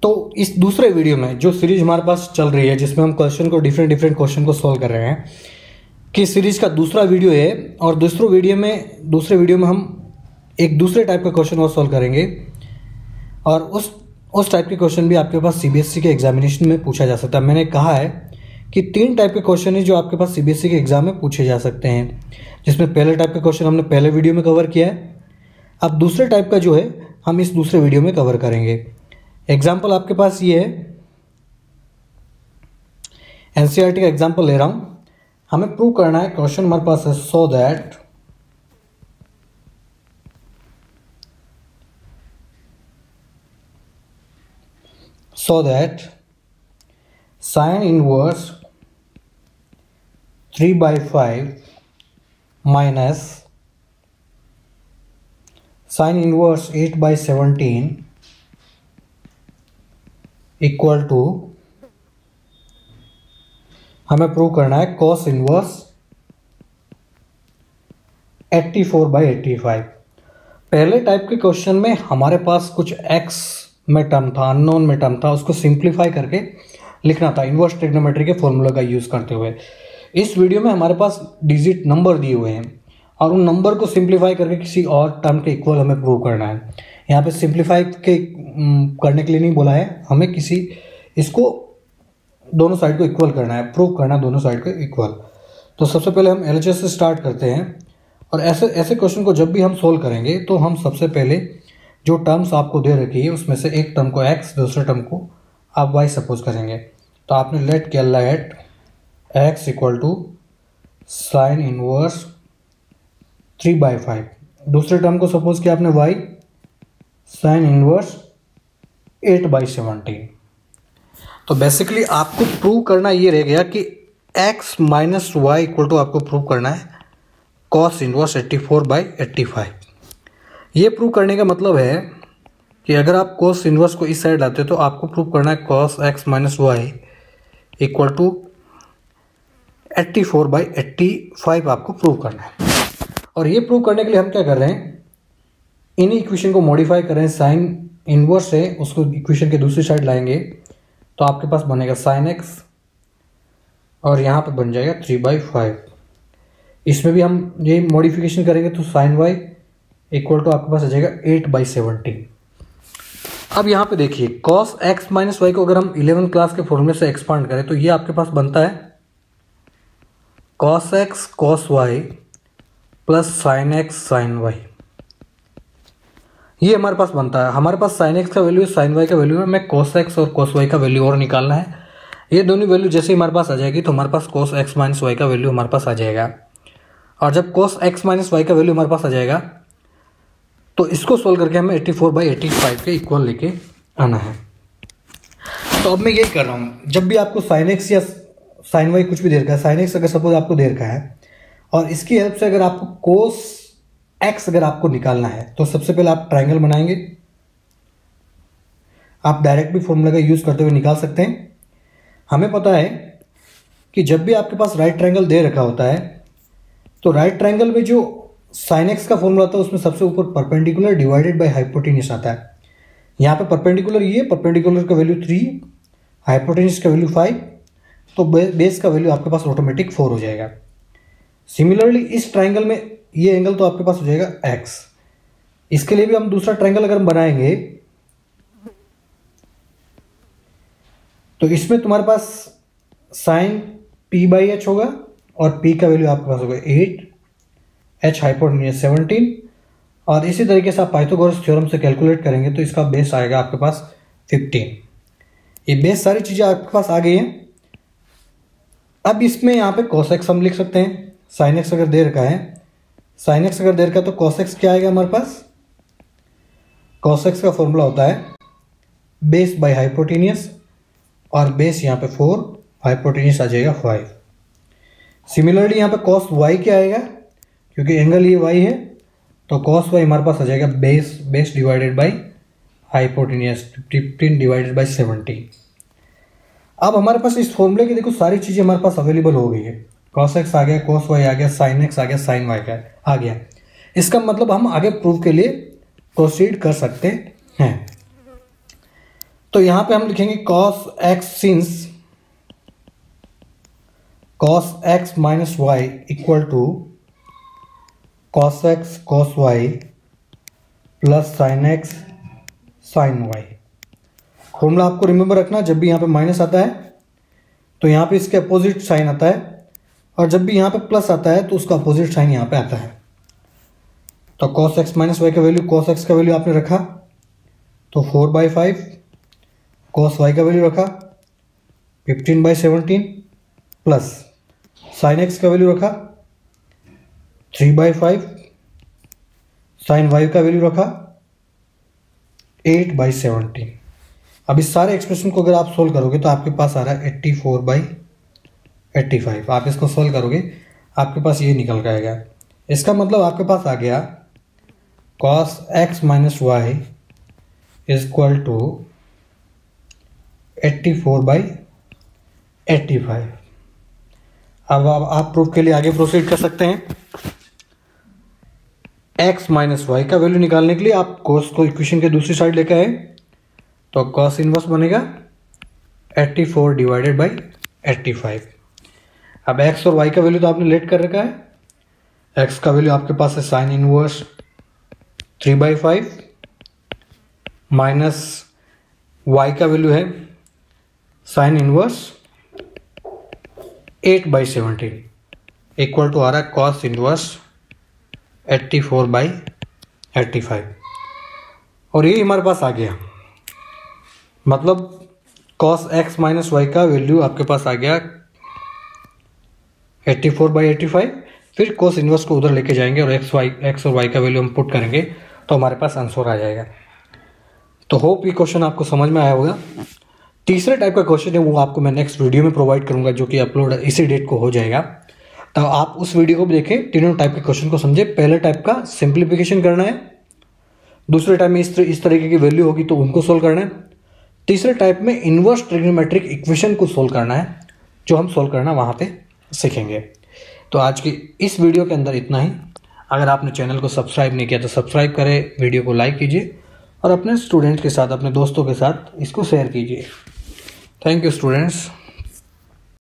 तो इस दूसरे वीडियो में जो सीरीज हमारे पास चल रही है, जिसमें हम क्वेश्चन को डिफरेंट क्वेश्चन को सॉल्व कर रहे हैं, कि सीरीज का दूसरा वीडियो है। और दूसरे वीडियो में हम एक दूसरे टाइप का क्वेश्चन और सॉल्व करेंगे। और उस टाइप के क्वेश्चन भी आपके पास सीबीएसई के एग्जामिनेशन में पूछा जा सकता है। मैंने कहा है कि 3 टाइप के क्वेश्चन है जो आपके पास सीबीएसई के एग्जाम में पूछे जा सकते हैं, जिसमें पहले टाइप का क्वेश्चन हमने पहले वीडियो में कवर किया है। अब दूसरे टाइप का जो है हम इस दूसरे वीडियो में कवर करेंगे। एग्जाम्पल आपके पास ये है, एनसीईआरटी का एग्जाम्पल ले रहा हूं। हमें प्रूव करना है, क्वेश्चन हमारे पास है, so that sine inverse 3/5 minus sine inverse 8/17 equal to, हमें प्रूव करना है कॉस इनवर्स 84/85। पहले टाइप के क्वेश्चन में हमारे पास कुछ एक्स में टर्म था, अननोन में टर्म था, उसको सिंप्लीफाई करके लिखना था इनवर्स ट्रिग्नोमेट्री के फॉर्मूला का यूज करते हुए। इस वीडियो में हमारे पास डिजिट नंबर दिए हुए हैं और उन नंबर को सिंप्लीफाई करके किसी और टर्म के इक्वल हमें प्रूव करना है। यहाँ पे सिंप्लीफाई करने के लिए नहीं बोला है, हमें इसको दोनों साइड को इक्वल करना है, प्रूव करना है दोनों साइड को इक्वल। तो सबसे पहले हम एलएचएस से स्टार्ट करते हैं। और ऐसे क्वेश्चन को जब भी हम सोल्व करेंगे तो हम सबसे पहले जो टर्म्स आपको दे रखी है उसमें से एक टर्म को x, दूसरे टर्म को आप y सपोज करेंगे। तो आपने let x equal to sine inverse 3/5, दूसरे टर्म को सपोज किया आपने y साइन इनवर्स 8/17। तो बेसिकली आपको प्रूव करना ये रह गया कि x minus y equal to, आपको प्रूव करना है कॉस इनवर्स 84/85। ये प्रूव करने का मतलब है कि अगर आप कॉस इनवर्स को इस साइड लाते हो तो आपको प्रूव करना है cos x minus y equal to 84/85 आपको प्रूव करना है। और ये प्रूव करने के लिए हम क्या कर रहे हैं, इन इक्वेशन को मॉडिफाई कर रहे हैं। साइन इनवर्स है, उसको इक्वेशन के दूसरी साइड लाएंगे तो आपके पास बनेगा साइन x और यहाँ पे बन जाएगा 3/5। इसमें भी हम ये मॉडिफिकेशन करेंगे तो साइन y इक्वल टू आपके पास आ जाएगा 8/17। अब यहाँ पे देखिए, कॉस x माइनस वाई को अगर हम 11th क्लास के फॉर्मूले से एक्सपांड करें तो ये आपके पास बनता है cos x cos y plus sine x sine y। ये हमारे पास बनता है। हमारे पास साइन x का वैल्यू है, साइन y का वैल्यू है, हमें कॉस x और कॉस y का वैल्यू और निकालना है। ये दोनों वैल्यू जैसे ही हमारे पास आ जाएगी तो हमारे पास कॉस x माइनस वाई का वैल्यू हमारे पास आ जाएगा। और जब कॉस x माइनस वाई का वैल्यू हमारे पास आ जाएगा तो इसको सोल्व करके हमें 84/85 के इक्वल लेके आना है। तो अब मैं यही कर रहा हूँ, जब भी आपको साइन x या साइन y कुछ भी दे रखा है, साइन x अगर सपोज आपको दे रखा है और इसकी हेल्प से अगर आपको कोस x अगर आपको निकालना है तो सबसे पहले आप ट्रायंगल बनाएंगे। आप डायरेक्ट भी फॉर्मूला का यूज करते हुए निकाल सकते हैं। हमें पता है कि जब भी आपके पास राइट ट्रायंगल दे रखा होता है तो राइट ट्रायंगल में जो साइन x का फॉर्मूला आता है उसमें सबसे ऊपर परपेंडिकुलर डिवाइडेड बाय हाइपोटेन्यूस आता है। यहाँ पे परपेंडिकुलर, ये परपेंडिकुलर का वैल्यू 3, हाइपोटेन्यूस का वैल्यू 5, तो बेस का वैल्यू आपके पास ऑटोमेटिक 4 हो जाएगा। सिमिलरली इस ट्राइंगल में ये एंगल तो आपके पास हो जाएगा x। इसके लिए भी हम दूसरा ट्राइंगल अगर हम बनाएंगे तो इसमें तुम्हारे पास साइन p/h होगा और p का वैल्यू आपके पास होगा 8, h हाइपोटेन्यूस 17। और इसी तरीके से आप पाइथागोरस थ्योरम से कैलकुलेट करेंगे तो इसका बेस आएगा आपके पास 15। ये बेस सारी चीजें आपके पास आ गई हैं। अब इसमें यहाँ पे cos x हम लिख सकते हैं। साइन x अगर दे रखा है, साइन x अगर दे रखा है तो cos x क्या आएगा हमारे पास, cos x का फॉर्मूला होता है बेस बाय हाइपोटेन्यूस और बेस यहाँ पे 4, हाइपोटेन्यूस आ जाएगा 5। सिमिलरली यहाँ पे cos y क्या आएगा, क्योंकि एंगल ये y है तो cos y हमारे पास आ जाएगा base divided by hypotenuse 15 divided by 17। अब हमारे पास इस फॉर्मूले की देखो सारी चीजें हमारे पास अवेलेबल हो गई है। cos x आ गया, cos y आ गया, sin x आ गया, sin y आ गया। इसका मतलब हम आगे प्रूफ के लिए प्रोसीड कर सकते हैं। तो यहां पे हम लिखेंगे cos x since cos x minus y equal to cos x cos y plus sin x sin y। Formula आपको रिमेंबर रखना, जब भी यहाँ पे माइनस आता है तो यहाँ पे इसके अपोजिट साइन आता है, और जब भी यहाँ पे प्लस आता है तो उसका अपोजिट साइन यहाँ पे आता है। तो cos x माइनस वाई का वैल्यू, cos x का वैल्यू आपने रखा तो 4/5, cos y का वैल्यू रखा 15/17 प्लस sin x का वैल्यू रखा 3/5, sin y का वैल्यू रखा 8/17। अब इस सारे एक्सप्रेशन को अगर आप सोल्व करोगे तो आपके पास आ रहा है 84/85। आप इसको सोल्व करोगे आपके पास ये निकल के आएगा। इसका मतलब आपके पास आ गया cos x minus y is equal to 84/85। अब आप प्रूफ के लिए आगे प्रोसीड कर सकते हैं। x माइनस वाई का वैल्यू निकालने के लिए आप cos को इक्वेशन के दूसरी साइड लेकर आए तो cos इनवर्स बनेगा 84/85। अब x और y का वैल्यू तो आपने लेट कर रखा है। x का वैल्यू आपके पास है साइन इनवर्स 3/5 माइनस y का वैल्यू है साइन इनवर्स 8/17 इक्वल टू आ रहा है cos इनवर्स 84/85। और ये हमारे पास आ गया, मतलब cos x माइनस वाई का वैल्यू आपके पास आ गया 84/85। फिर cos इनवर्स को उधर लेके जाएंगे और x और y का वैल्यू हम पुट करेंगे तो हमारे पास आंसर आ जाएगा। तो होप ये क्वेश्चन आपको समझ में आया होगा। तीसरे टाइप का क्वेश्चन है वो आपको मैं नेक्स्ट वीडियो में प्रोवाइड करूंगा, जो कि अपलोड इसी डेट को हो जाएगा। तो आप उस वीडियो को भी देखें, तीनों टाइप के क्वेश्चन को समझे। पहले टाइप का सिंप्लीफिकेशन करना है, दूसरे टाइप में इस तरीके की वैल्यू होगी तो उनको सोल्व करना है, तीसरे टाइप में इनवर्स ट्रिग्नोमेट्रिक इक्वेशन को सोल्व करना है, जो हम सोल्व करना वहाँ पे सीखेंगे। तो आज की इस वीडियो के अंदर इतना ही। अगर आपने चैनल को सब्सक्राइब नहीं किया तो सब्सक्राइब करें, वीडियो को लाइक कीजिए और अपने स्टूडेंट्स के साथ, अपने दोस्तों के साथ इसको शेयर कीजिए। Thank you students.